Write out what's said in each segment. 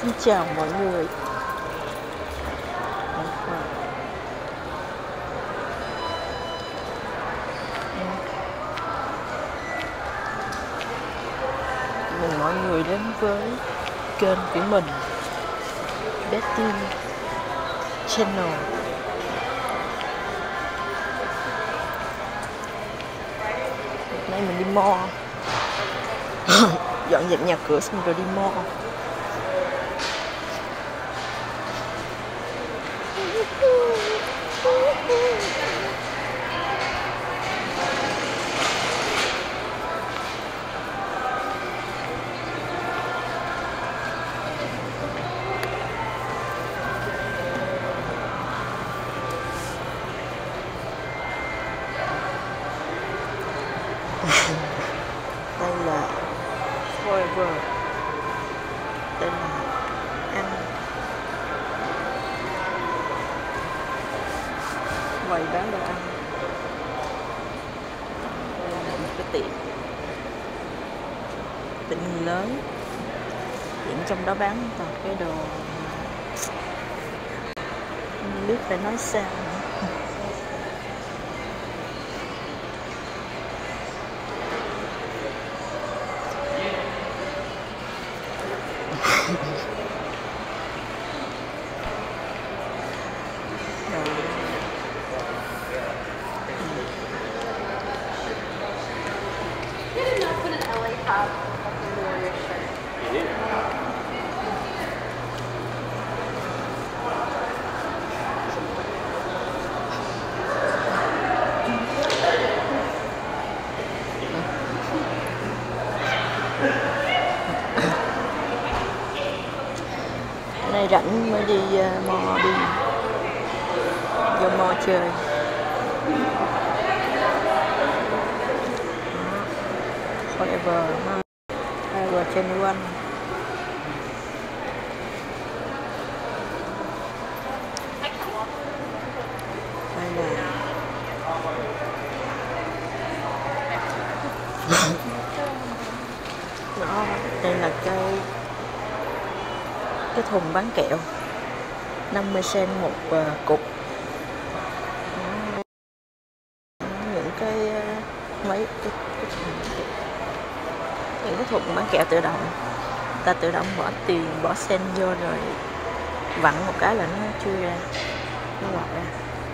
Xin chào mọi người. Chào mừng mọi người đến với kênh của mình, Betty Channel. Hôm nay mình đi mall. Dọn dẹp nhà cửa xong rồi đi mall. Đây là Forever. Đây là ăn quầy bán đồ ăn. Đây là một cái tiệm người lớn, tiệm trong đó bán toàn cái đồ không biết phải nói sao nữa. Nay rảnh mới đi mall, đi vô mall chơi. Forever trên quanh. Đây là đó, đây là cái thùng bán kẹo 50 cent một cục. Những cái thùng bán kẹo tự động, ta tự động bỏ tiền, bỏ sen vô rồi vặn một cái là nó chui ra, nó lọt ra.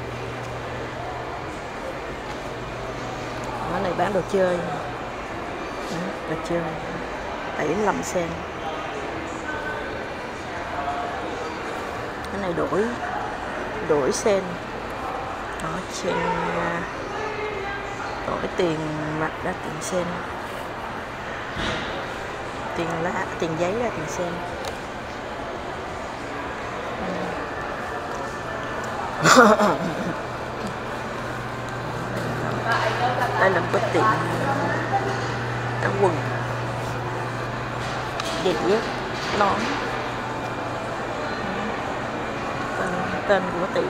Ở này bán đồ chơi, đồ chơi 75 cent. Cái này đổi sen, đó, trên đổi tiền mặt ra tiền sen, tiền lá, tiền giấy ra tiền sen. Đây là một cái tiệm áo quần, giày dép, nón. Tên của tiệm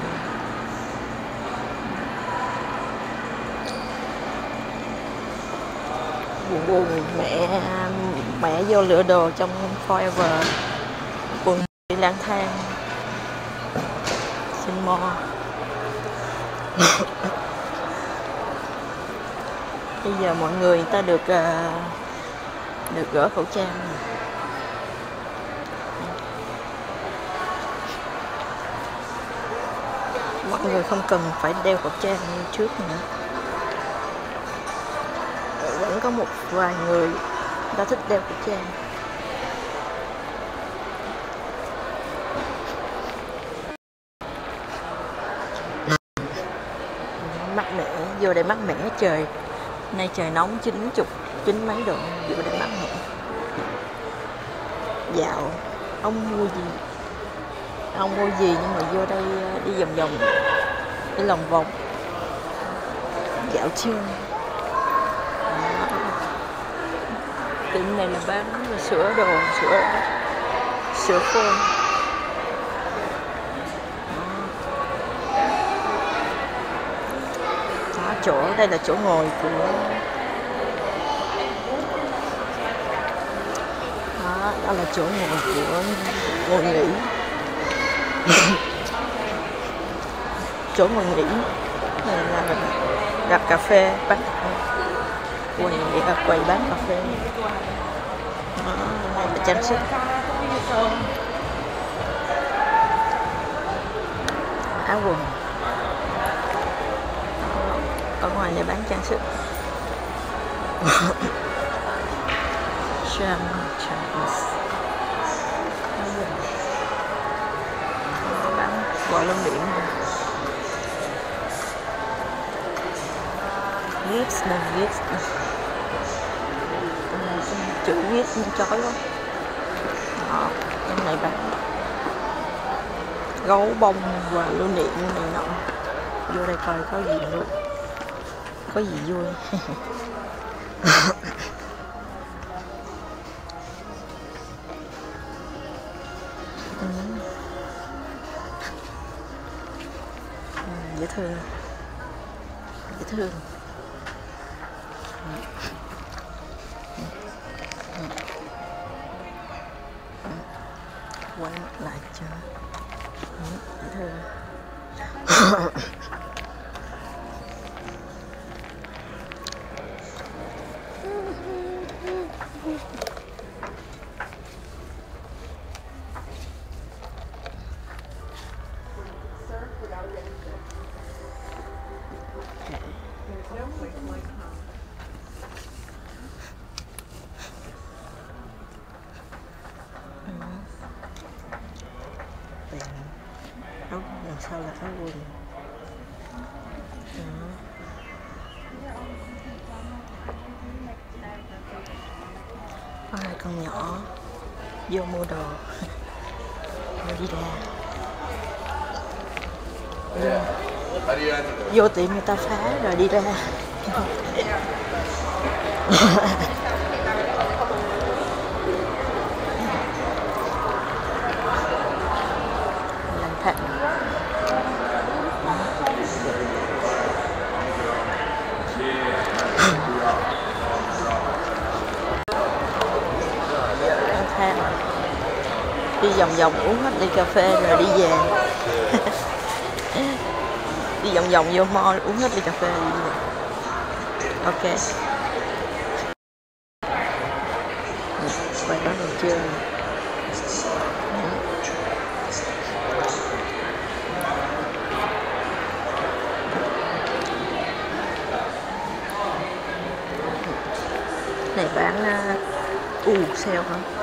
buồn mẹ vô lựa đồ trong Forever, quần đi lang thang xin mall. Bây giờ mọi người ta được gỡ khẩu trang. Mọi người không cần phải đeo khẩu trang như trước nữa. Vẫn có một vài người ta thích đeo khẩu trang. Mát mẻ, vô đây mát mẻ trời. Nay trời nóng 9 mấy độ, vô đây mát mẻ. Dạo, ông mua gì nhưng mà vô đây đi vòng vòng, đi lòng vòng, dạo chơi. Tiệm này là bán sữa đồ, sữa phone. Đó, đây là chỗ ngồi của đó, đó là chỗ ngồi của ngồi nghỉ. Chỗ ngồi nghỉ này là gặp cà phê, bán quầy bán cà phê. Đó, này là trang sức. Áo quần. Ở ngoài này bán trang sức. Bán bò lông biển. Viết mình viết chữ viết chói quá. Đó, cái này bán gấu bông và lưu niệm này nọ. Vô đây coi có gì luôn, có gì vui. Dễ thương, dễ thương. Quay mặt lại cho dễ thương. Áo đằng sau là áo quần. Có hai con nhỏ vô mua đồ. Rồi đi ra. Vô tiệm người ta phá rồi đi ra. Lang thang. Lang thang. Đi vòng vòng uống hết ly cà phê rồi đi về. Đi vòng vòng vô mall uống hết ly cà phê rồi đi về. Ok. Quay đó đồ chơi. Này bán sale hả?